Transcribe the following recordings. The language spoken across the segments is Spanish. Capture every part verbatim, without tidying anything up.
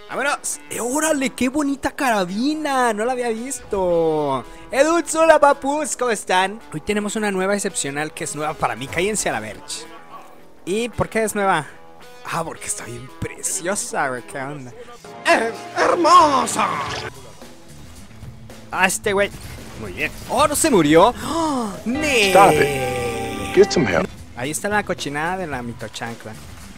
¡Vámonos! ¡Eh, órale! ¡Qué bonita carabina! No la había visto. Eduts, hola papus, ¿cómo están? Hoy tenemos una nueva excepcional que es nueva para mí. Cállense a la verge. ¿Y por qué es nueva? Ah, porque está bien preciosa, güey. ¿Qué onda? ¡Es hermosa! Ah, este güey. Muy bien. ¡Oh, no se murió! ¡Oh, ¡nee! Stop it. Get some help. Ahí está la cochinada de la mitochancla.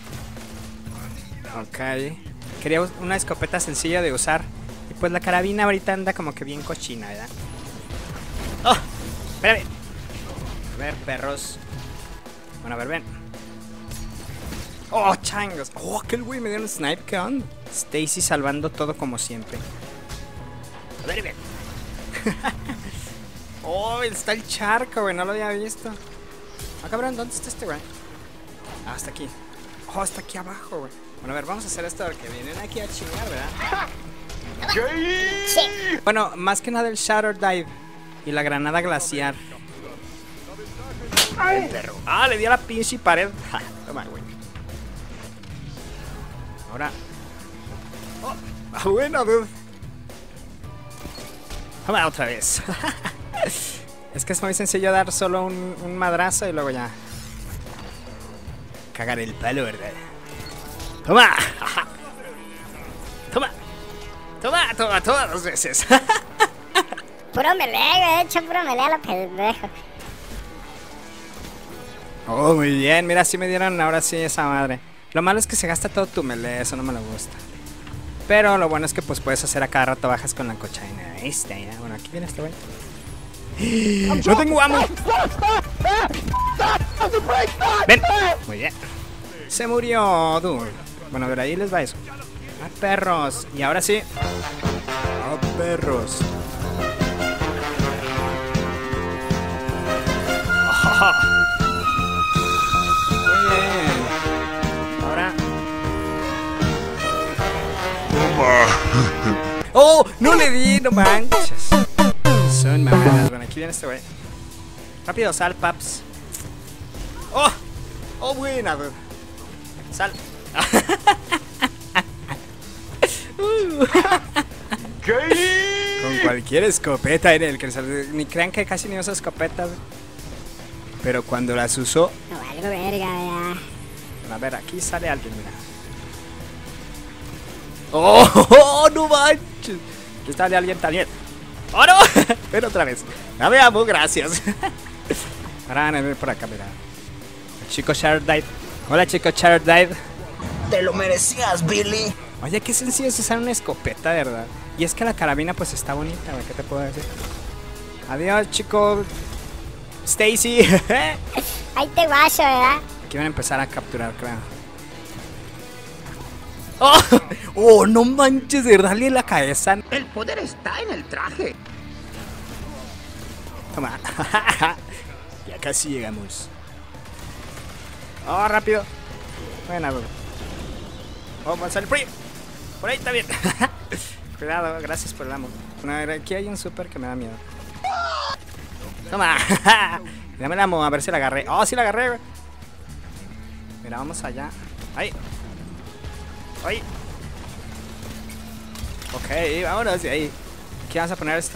Ok. Quería una escopeta sencilla de usar. Y pues la carabina ahorita anda como que bien cochina, ¿verdad? ¡Oh! Espérame. A ver, perros. Bueno, a ver, ven. ¡Oh, changos! ¡Oh, aquel güey me dio un snipe! ¿Qué onda? Stacy salvando todo como siempre. A ver, ven. ¡Oh, está el charco, güey! No lo había visto. Ah, cabrón, ¿dónde está este güey? Ah, está aquí. Oh, está aquí abajo, güey. Bueno, a ver, vamos a hacer esto porque vienen aquí a chingar, ¿verdad? Sí. Bueno, más que nada el Shadow Dive y la granada glaciar. Ay. Perro. Ah, le di a la pinche pared. Ja, toma, güey. Ahora. Oh, ah, bueno, dude. Toma otra vez. Es que es muy sencillo dar solo un, un madrazo y luego ya cagar el palo, ¿verdad? ¡Toma! ¡Toma! ¡Toma! ¡Toma! ¡Toma! Dos veces. Puro melee, güey. De hecho, puro melee a lo pendejo. Oh, muy bien. Mira, sí me dieron ahora sí esa madre. Lo malo es que se gasta todo tu melee. Eso no me lo gusta. Pero lo bueno es que pues puedes hacer a cada rato bajas con la cochaina. Ahí está, ya. Bueno, aquí viene este güey. ¡No tengo amo! ¡Ven! Muy bien. Se murió, dude. Bueno, a ver, ahí les va eso. ¡Ah, perros! Y ahora sí. ¡Ah, perros! ¡Oh! Muy bien. Ahora. ¡Oh! ¡No le di! ¡No manches! Son mamadas. Bueno, aquí viene este güey. Rápido, sal, paps. ¡Oh! ¡Oh, buena, dude! Sal. Con cualquier escopeta en el que ni crean que casi ni usa escopetas. Pero cuando las usó. No, algo verga, ya. A ver, aquí sale alguien, mira. ¡Oh! ¡Oh, no manches! Aquí sale alguien también. ¡Oh, no! Ven otra vez. La veamos, gracias. Ahora van a ver por acá, mira. El chico Shadow Dive. Hola, chico Shadow Dive. Te lo merecías, Billy. Oye, qué sencillo es usar una escopeta, ¿verdad? Y es que la carabina pues está bonita, güey. ¿Qué te puedo decir? Adiós, chico Stacy. Ahí te guacho, ¿verdad? Aquí van a empezar a capturar, creo. ¡Oh! ¡Oh, no manches! De darle en la cabeza. El poder está en el traje. Toma. Ya casi llegamos. ¡Oh, rápido! Buena, bro. Vamos al free. Por ahí está bien. Cuidado, gracias por el amo. Bueno, aquí hay un super que me da miedo. Toma. Dame el amo, a ver si la agarré. Oh, sí la agarré, güey. Mira, vamos allá. Ahí. Ahí. Ok, vámonos de ahí. Aquí vamos a poner esto.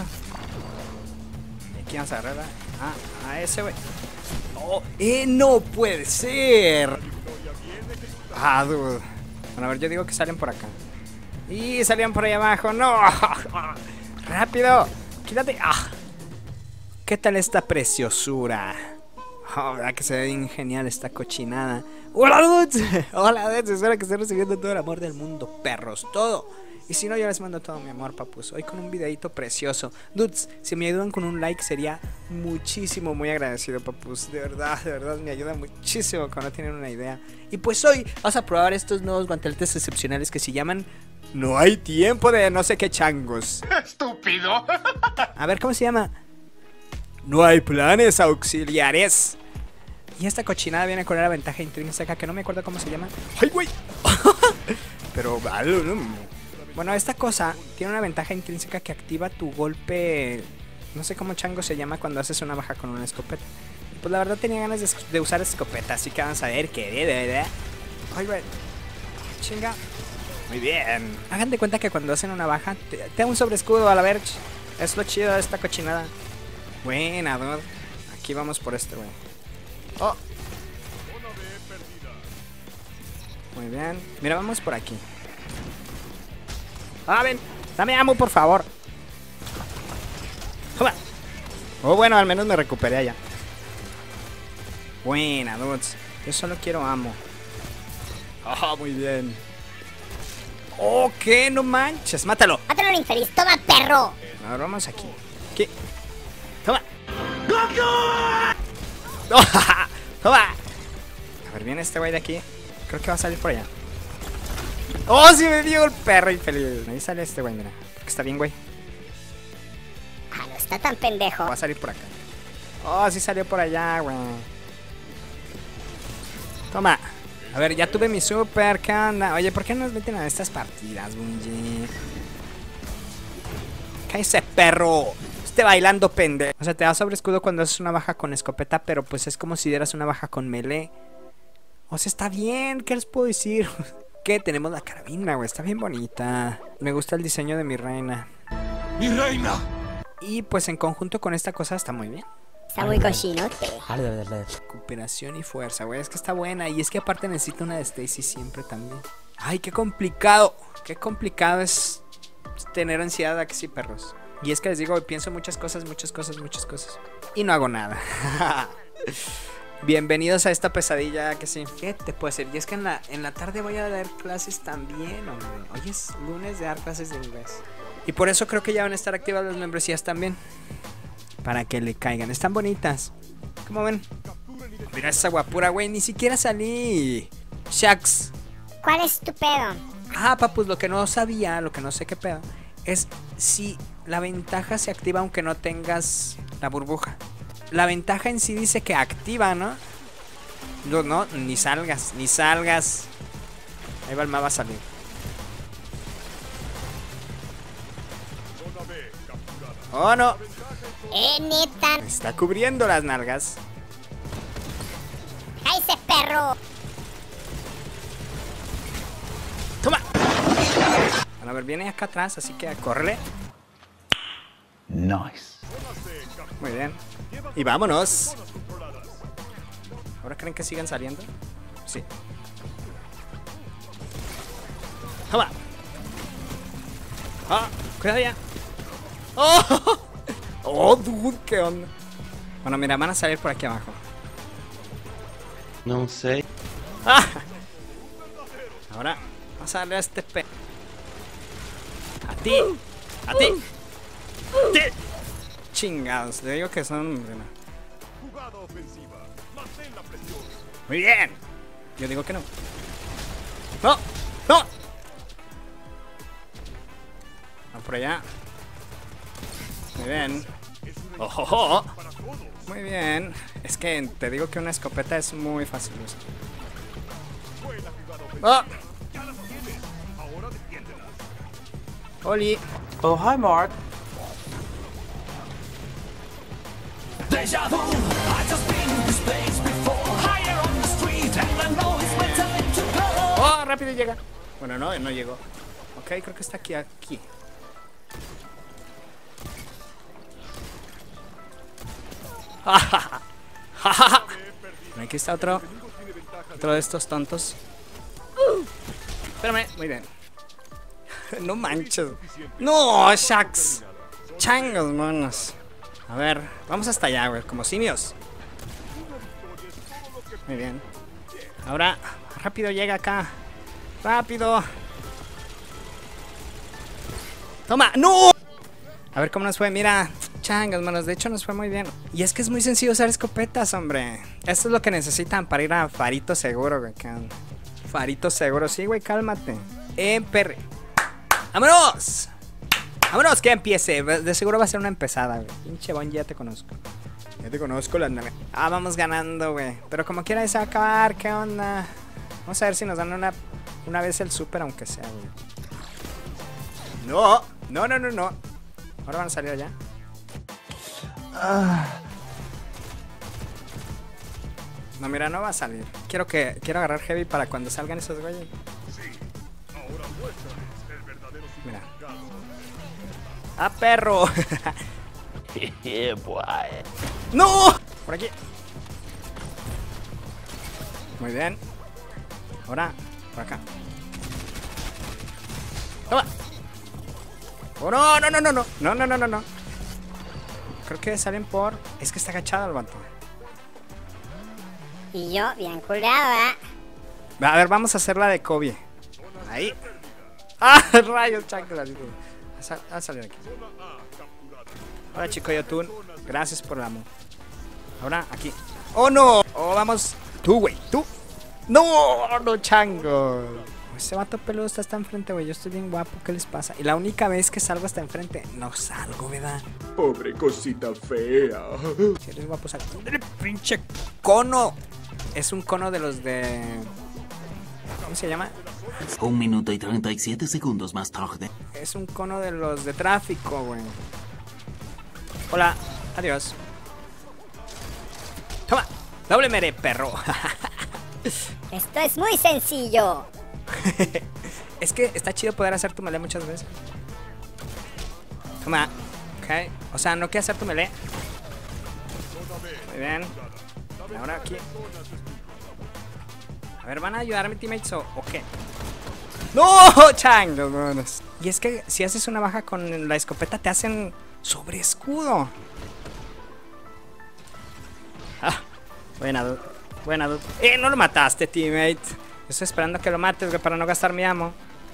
Y aquí vamos a agarrarla. Ah, a ese, güey. Oh, eh, no puede ser. Ah, dude. Bueno, a ver, yo digo que salen por acá. Y salían por ahí abajo. ¡No! ¡Rápido! ¡Quítate! ¡Ah! ¿Qué tal esta preciosura? Oh, verdad que se ve bien genial esta cochinada. ¡Hola, dudes! ¡Hola, dudes! Espero que estén recibiendo todo el amor del mundo, perros. Todo. Y si no, yo les mando todo mi amor, papus. Hoy con un videito precioso. Dudes, si me ayudan con un like sería muchísimo, muy agradecido, papus. De verdad, de verdad, me ayuda muchísimo cuando no tienen una idea. Y pues hoy vas a probar estos nuevos guanteletes excepcionales que se llaman No hay tiempo de no sé qué changos. ¡Estúpido! A ver, ¿cómo se llama? No hay planes auxiliares. Y esta cochinada viene con una ventaja intrínseca que no me acuerdo cómo se llama. ¡Ay, güey! Pero, vale, no. Bueno, esta cosa tiene una ventaja intrínseca que activa tu golpe. No sé cómo chango se llama cuando haces una baja con una escopeta. Pues la verdad tenía ganas de, de usar escopeta, así que vamos a ver qué de verdad. Ay, güey. Chinga. Muy bien. Hagan de cuenta que cuando hacen una baja, te, te da un sobreescudo a la verge. Es lo chido de esta cochinada. Buena, dude. Aquí vamos por este, güey. Oh. Muy bien. Mira, vamos por aquí. Ah, ven. Dame ammo, por favor. Toma. Oh, bueno, al menos me recuperé allá. Buena, dudes. Yo solo quiero ammo. Oh, muy bien. Oh, ¿qué? No manches. Mátalo. Mátalo al infeliz. Toma, perro. Ahora vamos aquí. ¿Qué? Toma. Toma. A ver, viene este güey de aquí. Creo que va a salir por allá. ¡Oh, sí me dio el perro infeliz! Ahí sale este güey, mira. Porque está bien, güey. Ah, no está tan pendejo. Va a salir por acá. Oh, sí salió por allá, güey. Toma. A ver, ya tuve mi super. ¿Qué onda? Oye, ¿por qué no nos meten a estas partidas, Bungie? ¡Cállese, perro! Esté bailando, pendejo. O sea, te da sobre escudo cuando haces una baja con escopeta, pero pues es como si dieras una baja con melee. O sea, está bien. ¿Qué les puedo decir? Que tenemos la carabina, güey. Está bien bonita. Me gusta el diseño de mi reina. ¡Mi reina! Y pues en conjunto con esta cosa está muy bien. Está muy cochinote. Recuperación y fuerza, güey. Es que está buena. Y es que aparte necesito una de Stacy siempre también. Ay, qué complicado. Qué complicado es tener ansiedad aquí, sí, perros. Y es que les digo, pienso muchas cosas, muchas cosas, muchas cosas. Y no hago nada. Bienvenidos a esta pesadilla que sí. ¿Qué te puede ser? Y es que en la, en la tarde voy a dar clases también, hombre. Hoy es lunes de dar clases de inglés. Y por eso creo que ya van a estar activas las membresías también. Para que le caigan. Están bonitas. ¿Cómo ven? Mira esa guapura, güey. Ni siquiera salí. Shucks. ¿Cuál es tu pedo? Ah, papus, lo que no sabía, lo que no sé qué pedo, es si la ventaja se activa aunque no tengas la burbuja. La ventaja en sí dice que activa, ¿no? No, no, ni salgas, ni salgas. Ahí va el mapa a salir. Oh, no. Eh, neta. Me está cubriendo las nalgas. ¡Ay, ese perro! ¡Toma! Bueno, a ver, viene acá atrás, así que córrele. Nice. Muy bien. Y vámonos. ¿Ahora creen que sigan saliendo? Sí. ¡Toma! ¡Ah! ¡Cuidado ya! ¡Oh! ¡Oh, dude! ¿Qué onda? Bueno, mira, van a salir por aquí abajo. No sé. ¡Ah! Ahora, vamos a darle a este pe... ¡A ti! ¡A ti! ¡A ti! Chingados, le digo que son... Muy bien. Yo digo que no. ¡No! ¡No! Va por allá. Muy bien. ¡Oh, oh, oh! Muy bien. Es que te digo que una escopeta es muy fácil de usar. ¡Oh! ¡Oli! Oh, hi, Mark. ¡Oh! Rápido llega. Bueno, no, no llegó. Ok, creo que está aquí, aquí. Aquí está otro. Otro de estos tontos. Espérame, muy bien. No manches. No, shucks. Changos, monos. A ver, vamos hasta allá, güey, como simios. Muy bien. Ahora, rápido llega acá. Rápido. Toma, no. A ver cómo nos fue, mira. Changos, manos, de hecho nos fue muy bien. Y es que es muy sencillo usar escopetas, hombre. Esto es lo que necesitan para ir a Farito Seguro, güey. Farito Seguro, sí, güey, cálmate. Emperre. ¡Vámonos! ¡Vámonos, que empiece! De seguro va a ser una empezada, güey. Pinche Bon, ya te conozco. Ya te conozco, la nave. Ah, vamos ganando, güey. Pero como quiera se va a acabar, ¿qué onda? Vamos a ver si nos dan una, una vez el super, aunque sea, güey. No, no, no, no, no. Ahora van a salir allá. Ah. No, mira, no va a salir. Quiero que quiero agarrar heavy para cuando salgan esos güeyes. Sí, ahora Mira. ¡Ah, perro! ¡No! Por aquí. Muy bien. Ahora, por acá. ¡Toma! ¡Oh, no, no, no, no, no! No, no, no, no, no. Creo que salen por... Es que está agachado el vato. Y yo, bien culeado, ¿eh? A ver, vamos a hacer la de Kobe. Ahí. ¡Ah, rayos, chanclas! A salir aquí. Hola, chico Yotun. Gracias por el amor. Ahora, aquí. ¡Oh, no! ¡Oh, vamos! Tú, güey, tú. ¡No! ¡No, chango! Ese vato peludo está hasta enfrente, güey. Yo estoy bien guapo. ¿Qué les pasa? Y la única vez que salgo hasta enfrente, no salgo, ¿verdad? Pobre cosita fea. Si eres guapo, salgo. ¡El pinche cono! Es un cono de los de... ¿Cómo se llama? Un minuto y treinta y siete segundos más tarde. Es un cono de los de tráfico, güey. Hola. Adiós. Toma. Doble mere, perro. Esto es muy sencillo. Es que está chido poder hacer tu melee muchas veces. Toma. Ok. O sea, no quiero hacer tu melee. Muy bien. Ahora aquí. A ver, ¿van a ayudar a mi teammates o, o qué? ¡No! ¡Changos, manos! Y es que si haces una baja con la escopeta te hacen sobre escudo. Ah, buena, dude. Buena, dude. ¡Eh! No lo mataste, teammate. Estoy esperando que lo mates, güey, para no gastar mi ammo.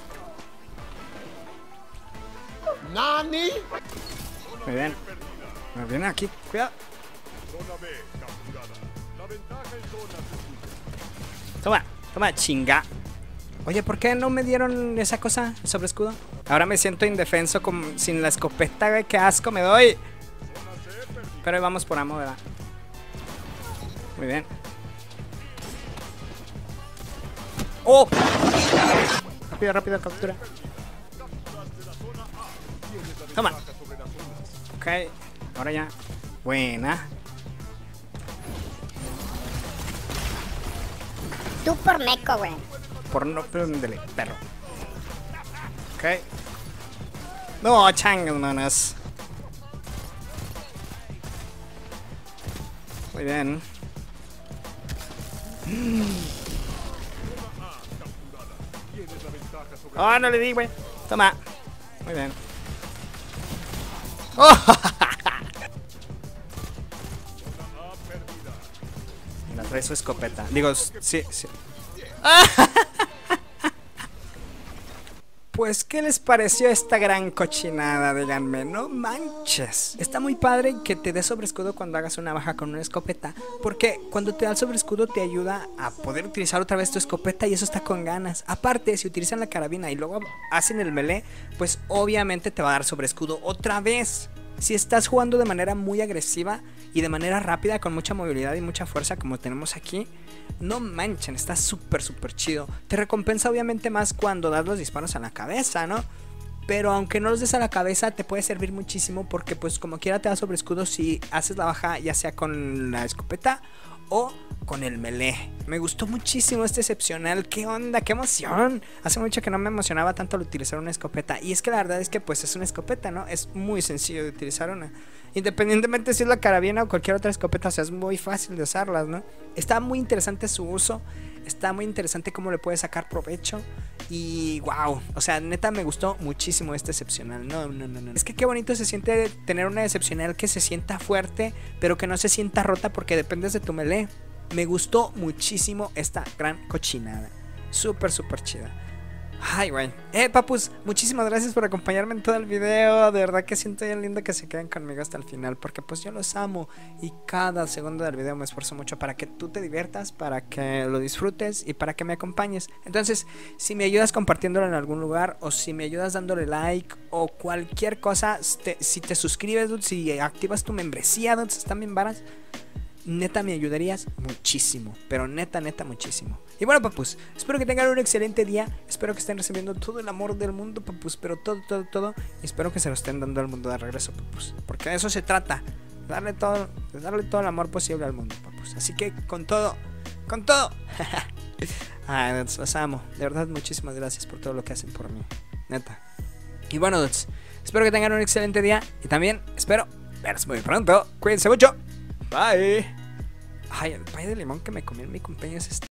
¿Nani? Muy bien. Me viene aquí, cuidado. Toma, toma, chinga. Oye, ¿por qué no me dieron esa cosa sobre escudo? Ahora me siento indefenso con, sin la escopeta, güey. Qué asco me doy. Pero ahí vamos por ammo, ¿verdad? Muy bien. ¡Oh! Rápido, rápido, captura. Toma. Ok, ahora ya. Buena. Tú por meco, güey. Por no prendele, perro. Ok. No, changas, manas. Muy bien. Oh, no le di, güey. Toma. Muy bien. Oh. La trae su escopeta. Digo, sí, sí. Pues, ¿qué les pareció esta gran cochinada? Díganme, no manches. Está muy padre que te dé sobre escudo cuando hagas una baja con una escopeta, porque cuando te da el sobre escudo te ayuda a poder utilizar otra vez tu escopeta y eso está con ganas. Aparte, si utilizan la carabina y luego hacen el melee, pues obviamente te va a dar sobre escudo otra vez. Si estás jugando de manera muy agresiva y de manera rápida, con mucha movilidad y mucha fuerza como tenemos aquí, no manchen, está súper súper chido. Te recompensa obviamente más cuando das los disparos a la cabeza, ¿no? Pero aunque no los des a la cabeza te puede servir muchísimo, porque pues como quiera te da sobre escudo si haces la baja ya sea con la escopeta o con el melee. Me gustó muchísimo este excepcional. ¿Qué onda? ¡Qué emoción! Hace mucho que no me emocionaba tanto al utilizar una escopeta. Y es que la verdad es que pues es una escopeta, ¿no? Es muy sencillo de utilizar una. Independientemente si es la carabina o cualquier otra escopeta, o sea, es muy fácil de usarlas, ¿no? Está muy interesante su uso. Está muy interesante cómo le puedes sacar provecho. Y wow, o sea, neta me gustó muchísimo este excepcional. No, no, no, no. Es que qué bonito se siente tener una excepcional que se sienta fuerte, pero que no se sienta rota porque dependes de tu melee. Me gustó muchísimo esta gran cochinada. Súper, súper chida. Ay, güey. Eh, papus, muchísimas gracias por acompañarme en todo el video. De verdad que siento bien lindo que se queden conmigo hasta el final, porque pues yo los amo. Y cada segundo del video me esfuerzo mucho para que tú te diviertas, para que lo disfrutes y para que me acompañes. Entonces, si me ayudas compartiéndolo en algún lugar, o si me ayudas dándole like, o cualquier cosa, te, si te suscribes, dude, si activas tu membresía, dude, están bien varas, neta me ayudarías muchísimo. Pero neta, neta, muchísimo. Y bueno, papus, espero que tengan un excelente día. Espero que estén recibiendo todo el amor del mundo, papus. Pero todo, todo, todo. Y espero que se lo estén dando al mundo de regreso, papus. Porque de eso se trata. Darle todo, darle todo el amor posible al mundo, papus. Así que con todo, con todo. Ay, dudes, los amo. De verdad, muchísimas gracias por todo lo que hacen por mí. Neta. Y bueno, dudes, espero que tengan un excelente día. Y también espero veros muy pronto. Cuídense mucho. Bye. Ay, el pay de limón que me comí en mi cumpleaños es